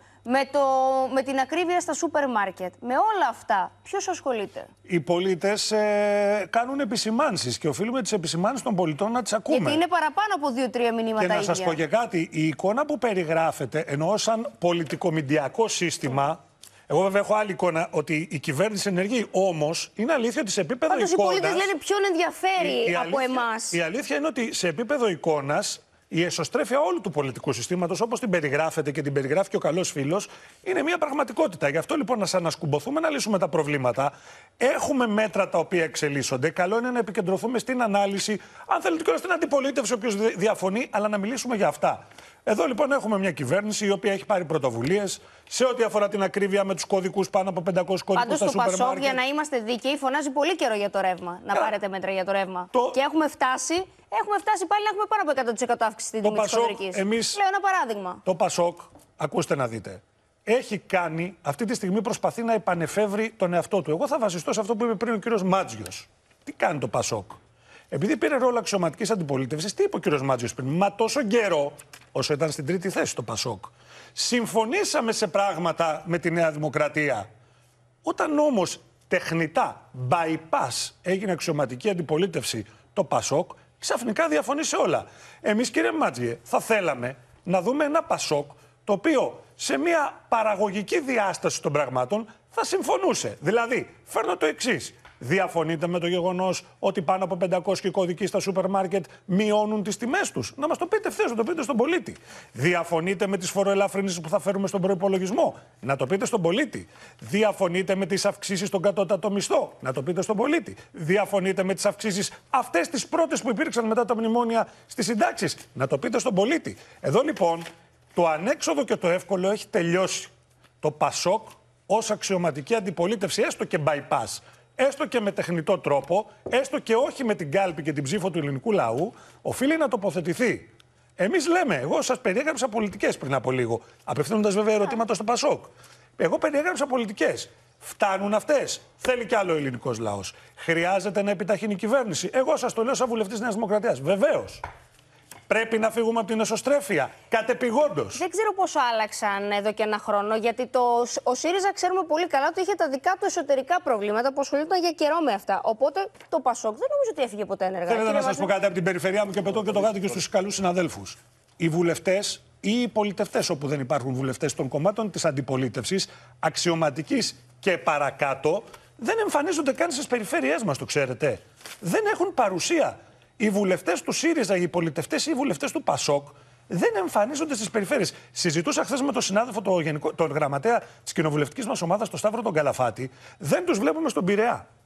με την ακρίβεια στα σούπερ μάρκετ, με όλα αυτά, ποιος ασχολείται? Οι πολίτες κάνουν επισημάνσεις και οφείλουμε τις επισημάνσεις των πολιτών να τις ακούμε. Γιατί είναι παραπάνω από 2-3 μηνύματα ίδια. Και να σας πω και κάτι, η εικόνα που περιγράφεται, εννοώ σαν πολιτικομηντιακό σύστημα. Εγώ βέβαια έχω άλλη εικόνα ότι η κυβέρνηση ενεργεί. Όμως είναι αλήθεια ότι σε επίπεδο εικόνας. Οι πολίτες λένε ποιον ενδιαφέρει από εμάς. Η αλήθεια είναι ότι σε επίπεδο εικόνας η εσωστρέφεια όλου του πολιτικού συστήματος, όπως την περιγράφεται και την περιγράφει και ο καλός φίλος, είναι μια πραγματικότητα. Γι' αυτό λοιπόν να ανασκουμποθούμε να λύσουμε τα προβλήματα. Έχουμε μέτρα τα οποία εξελίσσονται. Καλό είναι να επικεντρωθούμε στην ανάλυση. Αν θέλετε και στην αντιπολίτευση, όποιος διαφωνεί, αλλά να μιλήσουμε για αυτά. Εδώ λοιπόν έχουμε μια κυβέρνηση η οποία έχει πάρει πρωτοβουλίες σε ό,τι αφορά την ακρίβεια με τους κωδικούς, πάνω από 500 κωδικούς στα σούπερ μάρκετ. Πάντως το ΠΑΣΟΚ, για να είμαστε δίκαιοι, φωνάζει πολύ καιρό για το ρεύμα. Να πάρετε μέτρα για το ρεύμα. Και έχουμε φτάσει πάλι να έχουμε πάνω από 100% αύξηση στην τιμή της χοντρικής. Λέω ένα παράδειγμα. Το ΠΑΣΟΚ, ακούστε να δείτε, έχει κάνει, αυτή τη στιγμή προσπαθεί να επανεφεύρει τον εαυτό του. Εγώ θα βασιστώ σε αυτό που είπε πριν ο κύριος Μάτζιος. Τι κάνει το ΠΑΣΟΚ? Επειδή πήρε ρόλο αξιωματικής αντιπολίτευσης, τι είπε ο κύριος Μάτζιος πριν? Μα τόσο καιρό, όσο ήταν στην τρίτη θέση το ΠΑΣΟΚ, συμφωνήσαμε σε πράγματα με τη Νέα Δημοκρατία. Όταν όμως τεχνητά, bypass, έγινε αξιωματική αντιπολίτευση το ΠΑΣΟΚ, ξαφνικά διαφωνεί σε όλα. Εμείς, κύριε Μάτζιε, θα θέλαμε να δούμε ένα ΠΑΣΟΚ το οποίο σε μια παραγωγική διάσταση των πραγμάτων θα συμφωνούσε. Δηλαδή, φέρνω το εξής. Διαφωνείτε με το γεγονός ότι πάνω από 500 κωδικοί στα σούπερ μάρκετ μειώνουν τις τιμές τους? Να μας το πείτε ευθέως, να το πείτε στον πολίτη. Διαφωνείτε με τις φοροελαφρύνσεις που θα φέρουμε στον προϋπολογισμό? Να το πείτε στον πολίτη. Διαφωνείτε με τις αυξήσεις στον κατώτατο μισθό? Να το πείτε στον πολίτη. Διαφωνείτε με τις αυξήσεις αυτές τις πρώτες που υπήρξαν μετά τα μνημόνια στις συντάξεις? Να το πείτε στον πολίτη. Εδώ λοιπόν το ανέξοδο και το εύκολο έχει τελειώσει. Το ΠΑΣΟΚ ως αξιωματική αντιπολίτευση, έστω και bypass, έστω και με τεχνητό τρόπο, έστω και όχι με την κάλπη και την ψήφο του ελληνικού λαού, οφείλει να τοποθετηθεί. Εμείς λέμε, εγώ σας περιέγραψα πολιτικές πριν από λίγο, απευθύνοντας βέβαια ερωτήματα στο ΠΑΣΟΚ. Εγώ περιέγραψα πολιτικές. Φτάνουν αυτές? Θέλει κι άλλο ο ελληνικός λαός? Χρειάζεται να επιταχύνει η κυβέρνηση? Εγώ σας το λέω σαν βουλευτής Νέας Δημοκρατίας. Βεβαίως. Πρέπει να φύγουμε από την εσωστρέφεια, κατεπηγόντως. Δεν ξέρω πώς άλλαξαν εδώ και ένα χρόνο, γιατί ο ΣΥΡΙΖΑ ξέρουμε πολύ καλά ότι είχε τα δικά του εσωτερικά προβλήματα που ασχολούνταν για καιρό με αυτά. Οπότε το ΠΑΣΟΚ δεν νομίζω ότι έφυγε ποτέ ενεργά. Θέλω να σας πω κάτι από την περιφερειά μου και πετώ και το γάτι και στους καλούς συναδέλφους. Οι βουλευτές ή οι πολιτευτές, όπου δεν υπάρχουν βουλευτές των κομμάτων της αντιπολίτευσης, αξιωματικής και παρακάτω, δεν εμφανίζονται καν στις περιφέρειές μας, το ξέρετε. Δεν έχουν παρουσία. Οι βουλευτές του ΣΥΡΙΖΑ, οι πολιτευτές ή οι βουλευτές του ΠΑΣΟΚ δεν εμφανίζονται στις περιφέρειες. Συζητούσα χθες με τον συνάδελφο, τον γραμματέα της κοινοβουλευτικής μας ομάδας, τον Σταύρο τον Καλαφάτη. Δεν τους βλέπουμε στον Πειραιά.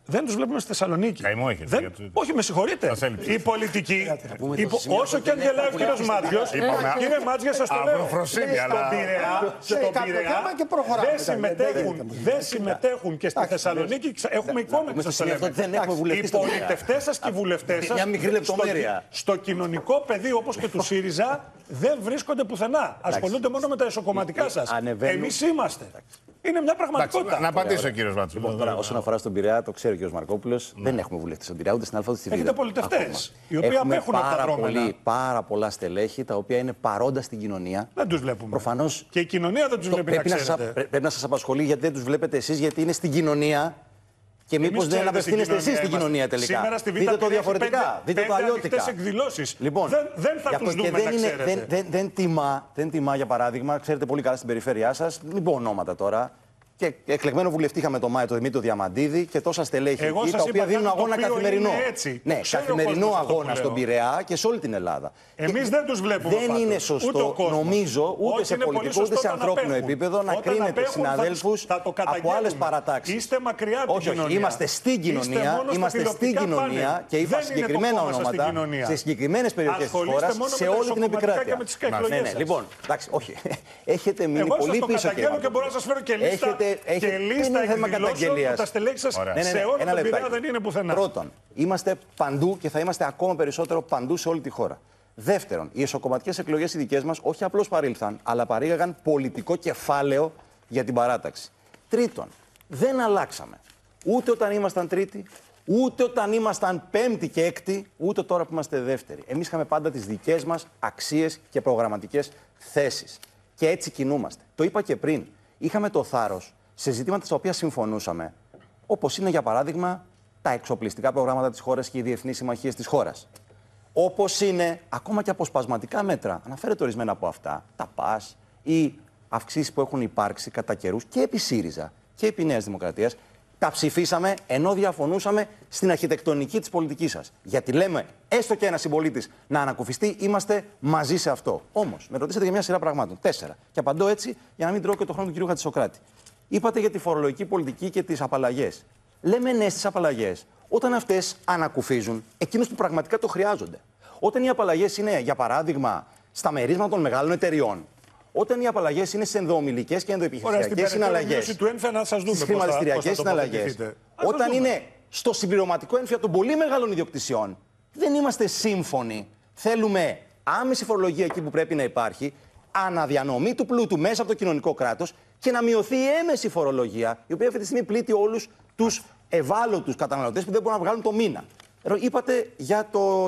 Δεν τους βλέπουμε στη Θεσσαλονίκη. Καημό έχετε. Όχι, με συγχωρείτε. Η πολιτική. Όσο και αν γελάει ο κύριος Μάτζιος. Κύριε Μάτζια, σας το λέω. Στον Πειραιά δεν συμμετέχουν και στη Θεσσαλονίκη. Έχουμε εικόνα και σας το λέμε. Οι πολιτευτές σας και οι βουλευτές σας στο κοινωνικό πεδίο όπως και του ΣΥΡΙΖΑ δεν βρίσκονται πουθενά. Ασχολούνται μόνο με τα εσωκομματικά σας. Εμείς είμαστε. Είναι μια πραγματικότητα. Να απαντήσω, κύριος Μάτσος. Λοιπόν, τώρα, όσον αφορά στον Πειραιά, το ξέρει ο κ. Μαρκόπουλος, δεν έχουμε βουλευτή στον Πειραιά ούτε στην Α ούτε στη Β. Έχετε πολιτευτές, οι οποίοι απέχουν από τα δρόμενα. Πάρα πολλά στελέχη τα οποία είναι παρόντα στην κοινωνία. Δεν τους βλέπουμε. Προφανώς. Και η κοινωνία δεν τους βλέπει. Πρέπει να σας απασχολεί γιατί δεν τους βλέπετε εσείς, γιατί είναι στην κοινωνία. Και μήπως δεν απευθύνεστε εσείς στην κοινωνία τελικά. Σήμερα στη Β' δείτε το διαφορετικά, δείτε το αλλιώτικα. Λοιπόν, δεν θα τους δούμε, να ξέρετε. Δεν τιμά, για παράδειγμα, ξέρετε πολύ καλά στην περιφέρειά σας, μην πω ονόματα τώρα. Και εκλεγμένο βουλευτή είχαμε το Μάιο, τον Δημήτριο Διαμαντίδη και τόσα στελέχη εκεί, τα οποία δίνουν αγώνα καθημερινό. Ναι, καθημερινό αγώνα στον Πειραιά και σε όλη την Ελλάδα. Εμείς δεν τους βλέπουμε. Δεν είναι σωστό, νομίζω, ούτε σε πολιτικό ούτε σε ανθρώπινο επίπεδο να κρίνετε συναδέλφους από άλλες παρατάξεις. Είστε μακριά από την κοινωνία. Είμαστε στην κοινωνία, και είπα συγκεκριμένα ονόματα σε συγκεκριμένες περιοχές της χώρας, σε όλη την επικράτεια. Λοιπόν, εντάξει, όχι. Έχετε μείνει πολύ πίσω. Και μπορώ να σας φέρω και λίστα. Και λίστα εκδηλώσεων που τα στελέχη σας σε όλο τον Πειραιά δεν είναι πουθενά. Πρώτον, είμαστε παντού και θα είμαστε ακόμα περισσότερο παντού σε όλη τη χώρα. Δεύτερον, οι εσωκομματικές εκλογές οι δικές μας όχι απλώς παρήλθαν, αλλά παρήγαγαν πολιτικό κεφάλαιο για την παράταξη. Τρίτον, δεν αλλάξαμε. Ούτε όταν ήμασταν τρίτη, ούτε όταν ήμασταν πέμπτη και έκτη, ούτε τώρα που είμαστε δεύτεροι. Εμείς είχαμε πάντα τις δικές μας αξίες και προγραμματικές θέσεις. Και έτσι κινούμαστε. Το είπα και πριν. Είχαμε το θάρρος σε ζητήματα στα οποία συμφωνούσαμε, όπως είναι για παράδειγμα τα εξοπλιστικά προγράμματα της χώρας και οι διεθνείς συμμαχίες της χώρας. Όπως είναι ακόμα και αποσπασματικά μέτρα, αναφέρετε ορισμένα από αυτά, τα ΠΑΣ, οι αυξήσεις που έχουν υπάρξει κατά καιρούς και επί ΣΥΡΙΖΑ και επί Νέας Δημοκρατίας, τα ψηφίσαμε ενώ διαφωνούσαμε στην αρχιτεκτονική της πολιτικής σας. Γιατί λέμε, έστω και ένας συμπολίτης να ανακουφιστεί, είμαστε μαζί σε αυτό. Όμως, με ρωτήσατε για μια σειρά πραγμάτων. 4. Και απαντώ έτσι για να μην τρώω και το χρόνο του κ. Χατζησοκράτη. Είπατε για τη φορολογική πολιτική και τις απαλλαγές. Λέμε ναι στις απαλλαγές όταν αυτές ανακουφίζουν εκείνους που πραγματικά το χρειάζονται. Όταν οι απαλλαγές είναι, για παράδειγμα, στα μερίσματα των μεγάλων εταιριών. Όταν οι απαλλαγές είναι σε ενδοομιλικές και ενδοεπιχειρησιακές συναλλαγές, στις χρηματιστηριακές συναλλαγές, όταν είναι στο συμπληρωματικό έμφυα των πολύ μεγάλων ιδιοκτησιών, δεν είμαστε σύμφωνοι. Θέλουμε άμεση φορολογία εκεί που πρέπει να υπάρχει, αναδιανομή του πλούτου μέσα από το κοινωνικό κράτος και να μειωθεί η έμεση φορολογία, η οποία αυτή τη στιγμή πλήττει όλους τους ευάλωτους καταναλωτές που δεν μπορούν να βγάλουν το μήνα. Είπατε για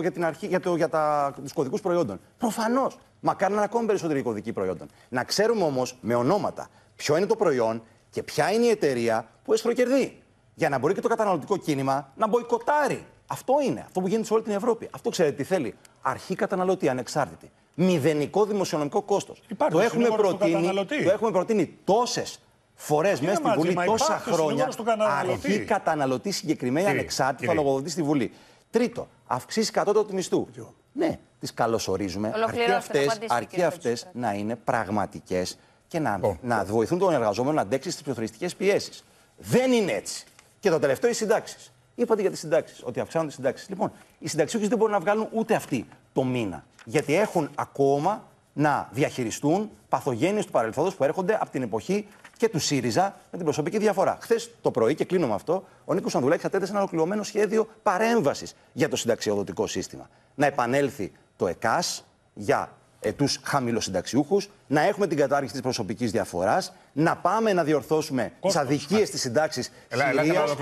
τους κωδικούς προϊόντων. Προφανώς. Μακάρι να είναι ακόμη περισσότεροι οι κωδικοί προϊόντων. Να ξέρουμε όμως με ονόματα ποιο είναι το προϊόν και ποια είναι η εταιρεία που εσχροκερδεί. Για να μπορεί και το καταναλωτικό κίνημα να μποϊκοτάρει. Αυτό είναι. Αυτό που γίνεται σε όλη την Ευρώπη. Αυτό ξέρετε τι θέλει. Αρχή καταναλωτή, ανεξάρτητη. Μηδενικό δημοσιονομικό κόστος. Το έχουμε προτείνει τόσες φορές μέσα στη Βουλή, τόσα χρόνια. Αρχή καταναλωτή συγκεκριμένη, ανεξάρτητη, θα λογοδοτεί στη Βουλή. Τρίτο, αυξήσει κατώτατο του μισθού. Ναι, τις καλωσορίζουμε. Αρκεί αυτές να είναι πραγματικές και να βοηθούν τον εργαζόμενο να αντέξει στις πληθωριστικές πιέσεις. Δεν είναι έτσι. Και το τελευταίο, οι συντάξεις. Είπατε για τις συντάξεις, ότι αυξάνονται οι συντάξεις. Λοιπόν, οι συνταξιούχοι δεν μπορούν να βγάλουν ούτε αυτοί το μήνα. Γιατί έχουν ακόμα να διαχειριστούν παθογένειες του παρελθόντος που έρχονται από την εποχή και του ΣΥΡΙΖΑ με την προσωπική διαφορά. Χθες το πρωί, και κλείνω με αυτό, ο Νίκος Ανδρουλάκης κατέθεσε ένα ολοκληρωμένο σχέδιο παρέμβασης για το συνταξιοδοτικό σύστημα. Να επανέλθει το ΕΚΑΣ για τους χαμηλοσυνταξιούχους, να έχουμε την κατάργηση της προσωπικής διαφοράς, να πάμε να διορθώσουμε τις αδικίες της συντάξης Συρίας.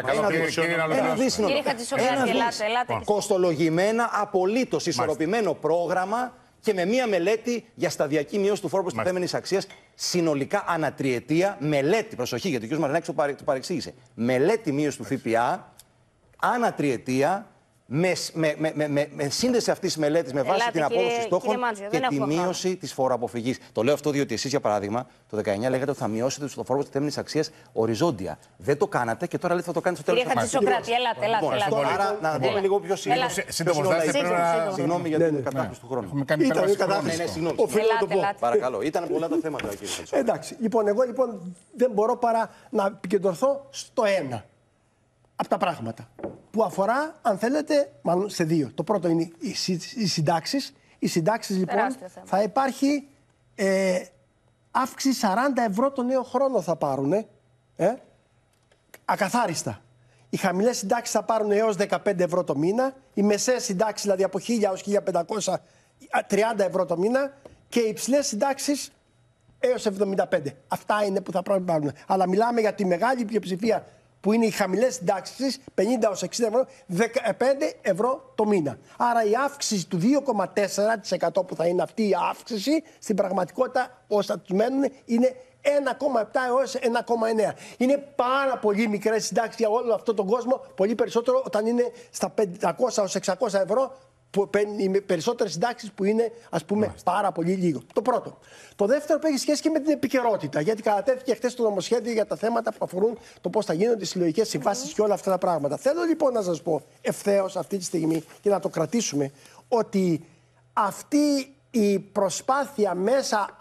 Κοστολογημένα, απολύτως ισορροπημένο πρόγραμμα και με μία μελέτη για σταδιακή μείωση του φόρου προστιθέμενης αξίας συνολικά ανατριετία. Μελέτη, προσοχή, γιατί ο κ. Μαρινάκης το παρεξήγησε. Μελέτη μείωση του ΦΠΑ ανατριετία. Με σύνδεση αυτής της μελέτης με βάση την απόδοση στόχων και τη μείωση της φοροαποφυγής. Το λέω αυτό διότι εσείς, για παράδειγμα, το 19 λέγατε ότι θα μειώσετε το φόρο προστιθέμενης αξίας οριζόντια. Δεν το κάνατε και τώρα λέτε θα το κάνετε στο τέλος του χρόνου. Κύριε Χατζησοκράτη, ελάτε. Άρα να δούμε λίγο πιο σύντομα. Συγγνώμη για την κατάπτωση του χρόνου. Ήταν κατάπτωση. Οφείλω να το πω. Παρακαλώ, ήταν πολλά τα θέματα, κύριε Χατζησοκράτη. Εντάξει, λοιπόν, εγώ δεν μπορώ παρά να επικεντρωθώ στο ένα. από τα πράγματα που αφορά, αν θέλετε, μάλλον σε δύο. Το πρώτο είναι οι συντάξεις. Οι συντάξεις, λοιπόν, θα υπάρχει αύξηση 40 ευρώ το νέο χρόνο θα πάρουν. Ακαθάριστα. Οι χαμηλές συντάξεις θα πάρουν έως 15 ευρώ το μήνα. Οι μεσαίες συντάξεις, δηλαδή από 1.000 έως 1.500, 30 ευρώ το μήνα. Και οι υψηλές συντάξεις έως 75. Αυτά είναι που θα πρέπει να πάρουν. Αλλά μιλάμε για τη μεγάλη πλειοψηφία που είναι οι χαμηλές συντάξεις, 50 έως 60 ευρώ, 15 ευρώ το μήνα. Άρα η αύξηση του 2,4% που θα είναι αυτή η αύξηση, στην πραγματικότητα όσα τους μένουν είναι 1,7 έως 1,9. Είναι πάρα πολύ μικρές συντάξεις για όλο αυτόν τον κόσμο, πολύ περισσότερο όταν είναι στα 500 έως 600 ευρώ, που παίρνει οι περισσότερες συντάξεις που είναι, ας πούμε, πάρα πολύ λίγο. Το πρώτο. Το δεύτερο που έχει σχέση και με την επικαιρότητα. Γιατί κατατέθηκε χθες το νομοσχέδιο για τα θέματα που αφορούν το πώς θα γίνονται οι συλλογικές συμβάσεις και όλα αυτά τα πράγματα. Θέλω λοιπόν να σας πω ευθέως αυτή τη στιγμή και να το κρατήσουμε ότι αυτή η προσπάθεια μέσα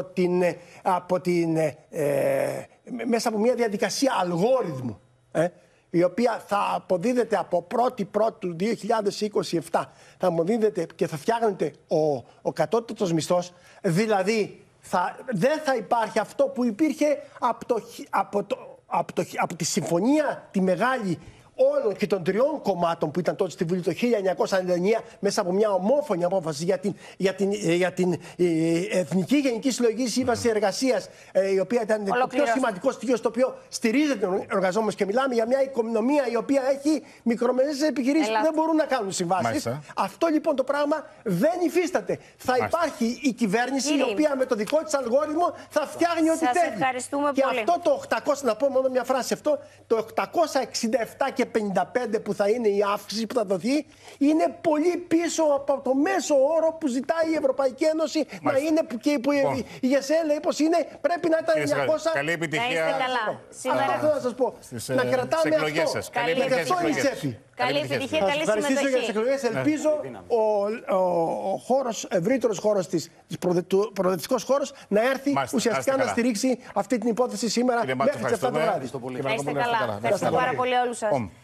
μέσα από μια διαδικασία αλγόριθμου, η οποία θα αποδίδεται από 1η του 2027, θα αποδίδεται και θα φτιάχνεται ο κατώτατος μισθός, δηλαδή δεν θα υπάρχει αυτό που υπήρχε από τη συμφωνία τη μεγάλη όλων και των τριών κομμάτων που ήταν τότε στη Βουλή το 1999 μέσα από μια ομόφωνη απόφαση για την Εθνική Γενική Συλλογική Σύμβαση Εργασίας, η οποία ήταν το πιο σημαντικό στοιχείο στο οποίο στηρίζεται ο εργαζόμενος, και μιλάμε για μια οικονομία η οποία έχει μικρομεσαίες επιχειρήσεις που δεν μπορούν να κάνουν συμβάσεις. Αυτό λοιπόν το πράγμα δεν υφίσταται. Θα υπάρχει η κυβέρνηση η οποία με το δικό της αλγόριθμο θα φτιάχνει ό,τι θέλει. Και πολύ. αυτό το 800, να πω μόνο μια φράση αυτό, το 867 και 55 που θα είναι η αύξηση που θα δοθεί, είναι πολύ πίσω από το μέσο όρο που ζητάει η Ευρωπαϊκή Ένωση να είναι, και που η ΓΕΣΕ λέει πως είναι, πρέπει να ήταν 900. Καλή επιτυχία. Αυτό θέλω να σας πω. Να κρατάμε αυτό. Γιατί αυτό είναι η τσέπη. Καλή επιτυχία, καλή συμμετοχή. Ευχαριστήσω για τις εκλογές. Ελπίζω ο ευρύτερος χώρος του προοδευτικός χώρος να έρθει ουσιαστικά να στηρίξει αυτή την υπόθεση σήμερα μέχρι τις 7 το βράδυ. Να είστε καλά. Ευχαριστώ πάρα πολύ όλους σας.